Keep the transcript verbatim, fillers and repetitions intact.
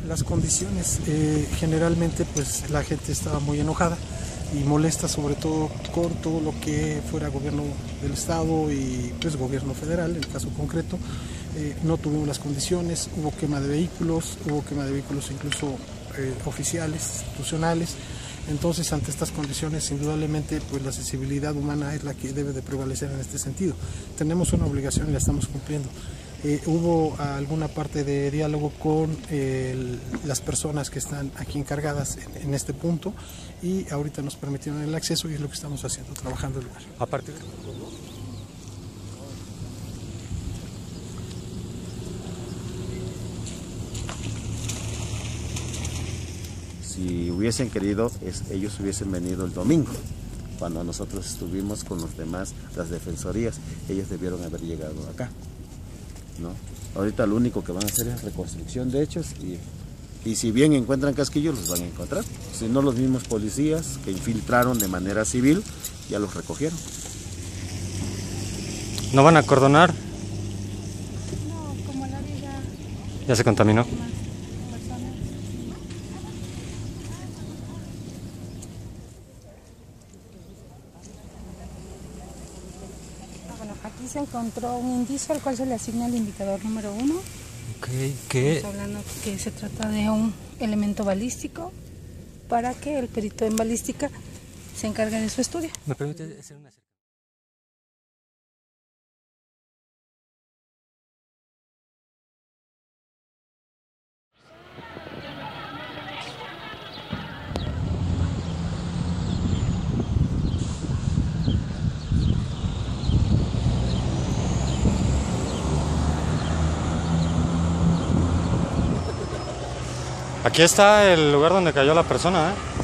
Las condiciones, eh, generalmente pues la gente estaba muy enojada y molesta, sobre todo con todo lo que fuera gobierno del estado y pues gobierno federal, en el caso concreto. Eh, no tuvimos las condiciones, hubo quema de vehículos, hubo quema de vehículos incluso eh, oficiales, institucionales. Entonces, ante estas condiciones, indudablemente, pues la sensibilidad humana es la que debe de prevalecer en este sentido. Tenemos una obligación y la estamos cumpliendo. Eh, hubo alguna parte de diálogo con eh, las personas que están aquí encargadas en, en este punto y ahorita nos permitieron el acceso y es lo que estamos haciendo, trabajando el lugar. A partir de... Si hubiesen querido, es, ellos hubiesen venido el domingo, cuando nosotros estuvimos con los demás, las defensorías, ellos debieron haber llegado acá, ¿no? Ahorita lo único que van a hacer es reconstrucción de hechos y, y si bien encuentran casquillos, los van a encontrar. Si no, los mismos policías que infiltraron de manera civil, ya los recogieron. ¿No van a acordonar? No, como la vida... ¿Ya se contaminó? Bueno, aquí se encontró un indicio al cual se le asigna el indicador número uno. Okay, ¿qué? Estamos hablando que se trata de un elemento balístico para que el perito en balística se encargue de su estudio. ¿Me permite hacer una... Aquí está el lugar donde cayó la persona, ¿eh?